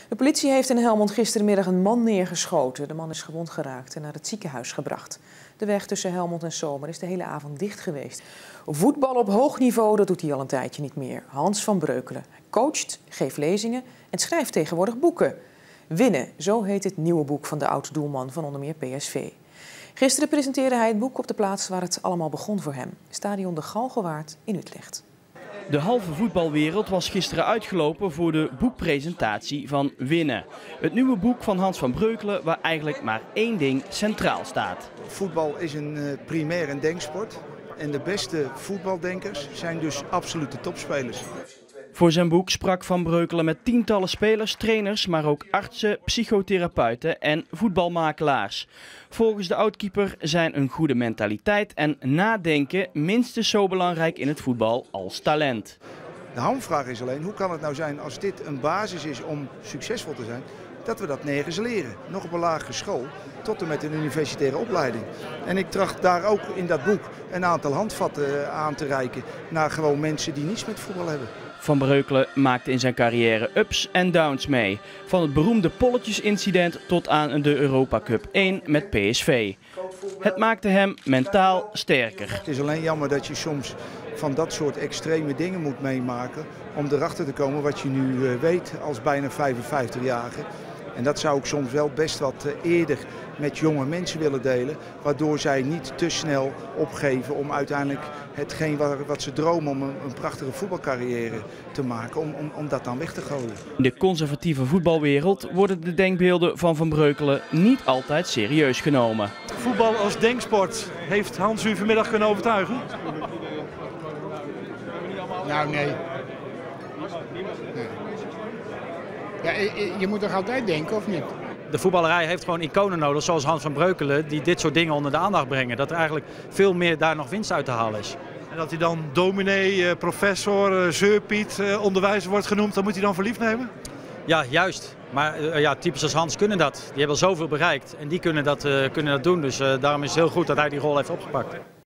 De politie heeft in Helmond gistermiddag een man neergeschoten. De man is gewond geraakt en naar het ziekenhuis gebracht. De weg tussen Helmond en Zomer is de hele avond dicht geweest. Voetbal op hoog niveau, dat doet hij al een tijdje niet meer. Hans van Breukelen. Hij coacht, geeft lezingen en schrijft tegenwoordig boeken. Winnen, zo heet het nieuwe boek van de oud-doelman van onder meer PSV. Gisteren presenteerde hij het boek op de plaats waar het allemaal begon voor hem. Stadion de Galgenwaard in Utrecht. De halve voetbalwereld was gisteren uitgelopen voor de boekpresentatie van Winnen. Het nieuwe boek van Hans van Breukelen waar eigenlijk maar één ding centraal staat. Voetbal is een primair denksport en de beste voetbaldenkers zijn dus absolute topspelers. Voor zijn boek sprak Van Breukelen met tientallen spelers, trainers, maar ook artsen, psychotherapeuten en voetbalmakelaars. Volgens de oudkeeper zijn een goede mentaliteit en nadenken minstens zo belangrijk in het voetbal als talent. De hamvraag is alleen, hoe kan het nou zijn als dit een basis is om succesvol te zijn, dat we dat nergens leren. Nog op een lagere school, tot en met een universitaire opleiding. En ik tracht daar ook in dat boek een aantal handvatten aan te reiken naar gewoon mensen die niets met voetbal hebben. Van Breukelen maakte in zijn carrière ups en downs mee. Van het beroemde polletjesincident tot aan de Europa Cup 1 met PSV. Het maakte hem mentaal sterker. Het is alleen jammer dat je soms van dat soort extreme dingen moet meemaken om erachter te komen wat je nu weet als bijna 55-jarige. En dat zou ik soms wel best wat eerder met jonge mensen willen delen, waardoor zij niet te snel opgeven om uiteindelijk hetgeen wat ze dromen om een prachtige voetbalcarrière te maken, om dat dan weg te gooien. In de conservatieve voetbalwereld worden de denkbeelden van Van Breukelen niet altijd serieus genomen. Voetbal als denksport, heeft Hans u vanmiddag kunnen overtuigen? Nou, nee. Ja, je moet toch altijd denken, of niet? De voetballerij heeft gewoon iconen nodig, zoals Hans van Breukelen, die dit soort dingen onder de aandacht brengen. Dat er eigenlijk veel meer daar nog winst uit te halen is. En dat hij dan dominee, professor, zeurpiet, onderwijzer wordt genoemd, dan moet hij dan voor lief nemen? Ja, juist. Maar ja, types als Hans kunnen dat. Die hebben al zoveel bereikt en die kunnen dat doen. Dus daarom is het heel goed dat hij die rol heeft opgepakt.